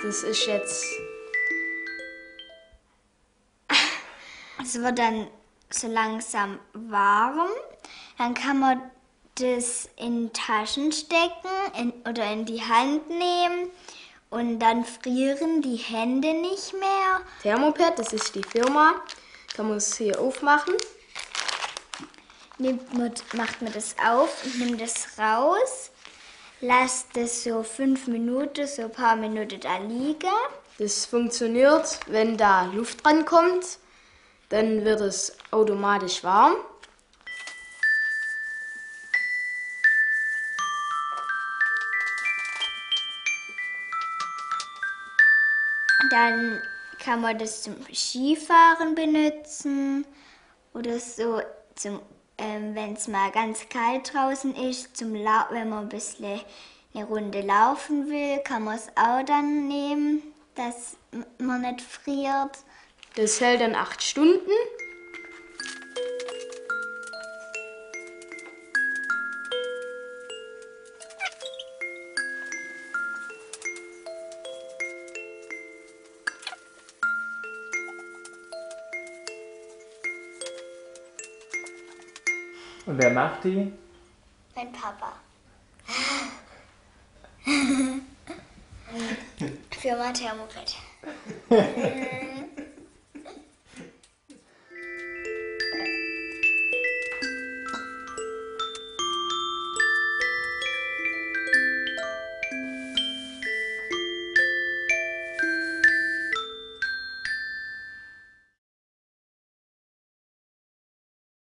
Das ist jetzt... Es wird dann so langsam warm. Dann kann man das in Taschen stecken oder in die Hand nehmen. Und dann frieren die Hände nicht mehr. Thermopad, das ist die Firma. Kann man es hier aufmachen. Macht man das auf und nimmt das raus. Lasst es so 5 Minuten, so ein paar Minuten da liegen. Das funktioniert, wenn da Luft dran kommt. Dann wird es automatisch warm. Dann kann man das zum Skifahren benutzen oder so, wenn es mal ganz kalt draußen ist, wenn man ein bisschen eine Runde laufen will, kann man es auch dann nehmen, dass man nicht friert. Das hält dann 8 Stunden. Und wer macht die? Mein Papa. Firma Thermopad.